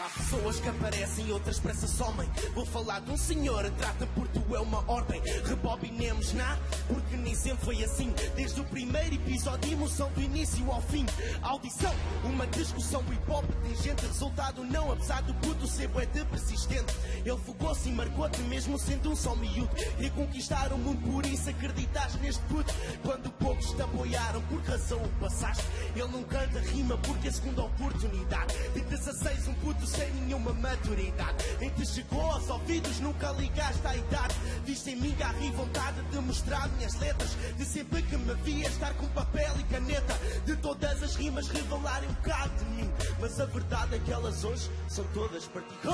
Há pessoas que aparecem, outras pressa somem. Vou falar de um senhor, trata por tu é uma ordem. Rebobinemos, porque nem sempre foi assim. Desde o primeiro episódio, emoção do início ao fim. Audição, uma discussão hip-hop tangente. Resultado não, apesar do puto ser bué de persistente. Ele fugou-se e marcou-te mesmo sendo um só miúdo. E conquistar o mundo, por isso acreditaste neste puto. Quando poucos te apoiaram, por razão o passaste. Ele não canta rima porque é a segunda oportunidade. De 16 um puto sem nenhuma maturidade. Em que chegou aos ouvidos, nunca ligaste à idade. Viste em mim garra e vontade de mostrar minhas letras. De sempre que me via estar com papel e caneta. De todas as rimas revelarem um bocado de mim. Mas a verdade é que elas hoje são todas para ti.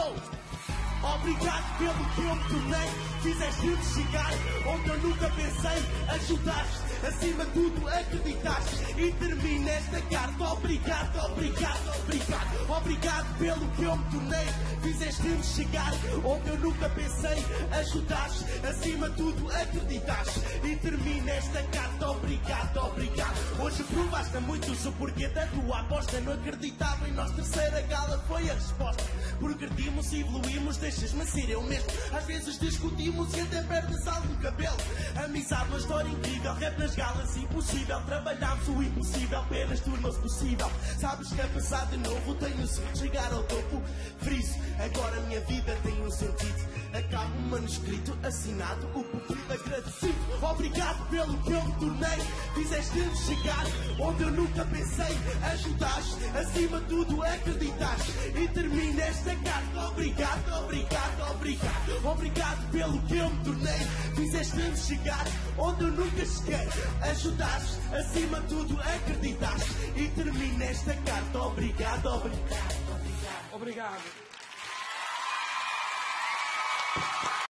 Obrigado pelo que eu me tornei. Fizeste-me chegar onde eu nunca pensei. Ajudaste, acima de tudo acreditaste. E termina esta carta. Obrigado, obrigado, obrigado. Obrigado pelo que eu me tornei. Fizeste-me chegar onde eu nunca pensei. Ajudaste, acima de tudo acreditaste. E termina esta carta. Obrigado, obrigado. Hoje provaste a muitos o porquê da tua aposta. Não acreditava em nós, terceira gala foi a resposta. Progredimos e evoluímos, deixas-me ser eu mesmo. Às vezes discutimos e até perdes algum cabelo. Amizade, uma história incrível, rap nas galas impossível. Trabalhámos o impossível, apenas tornou-se possível. Sabes que apesar de novo tenho sonho de chegar ao topo. Friso, agora a minha vida tem um sentido. Acabo um manuscrito assinado, o pupilo agradecido. Obrigado pelo que eu me tornei. Fizeste-me chegar onde eu nunca pensei. Ajudaste, acima de tudo acreditaste. E termina esta carta. Obrigado, obrigado, obrigado. Obrigado pelo que eu me tornei. Fizeste-me chegar onde eu nunca cheguei. Ajudaste, acima de tudo acreditaste. E termina esta carta. Obrigado, obrigado, obrigado. Obrigado.